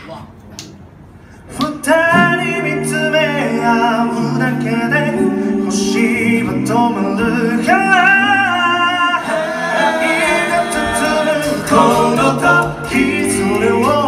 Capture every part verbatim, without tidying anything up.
二人見つめ合うだけで星は止まるから愛が包むこの時それを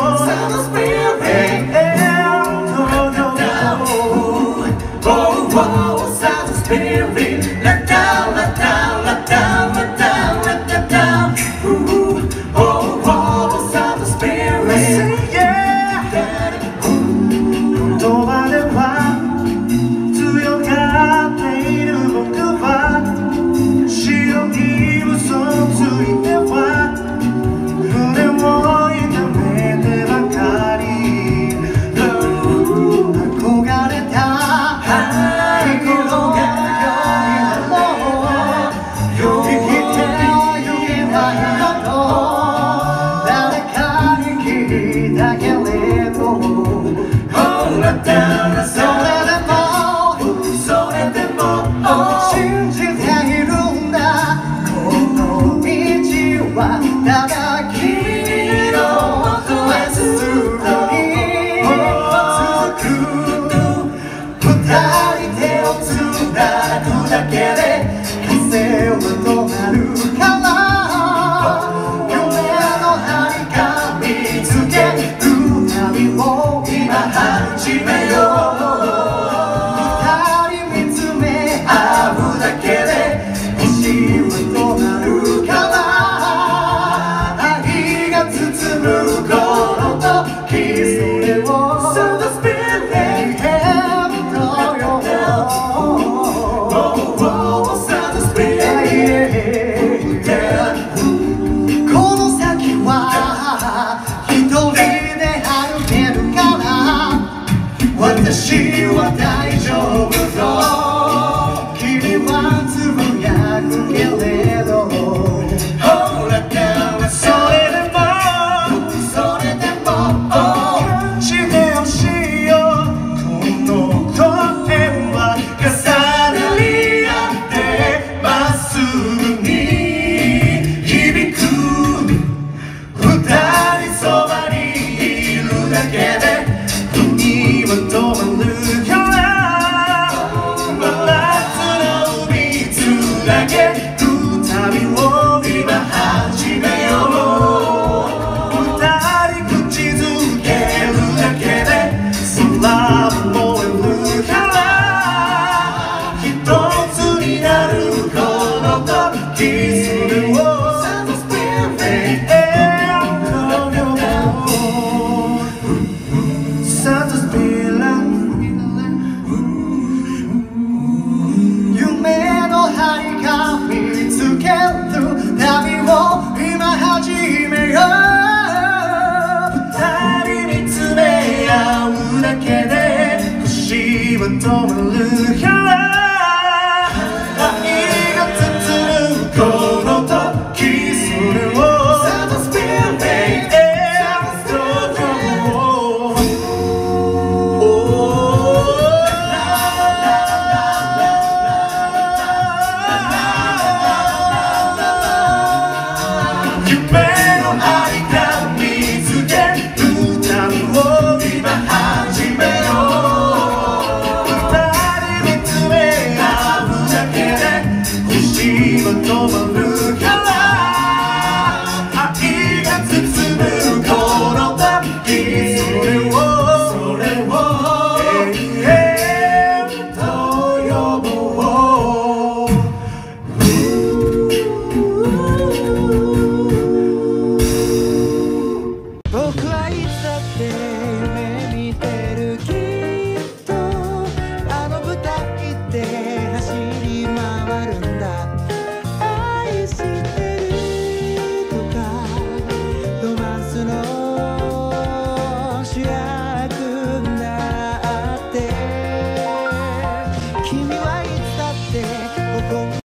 ただ君の元へ進むのに続く二人手をつなぐだけで風は止まるから夢の何か見つける旅を今始めよう二人見つめ合うだけで星は止まるからこの時それを So the spirit heaven to your So the spirit この先は一人で歩けるから私は大丈夫と君はつぶやくけれどほらそれでもTogether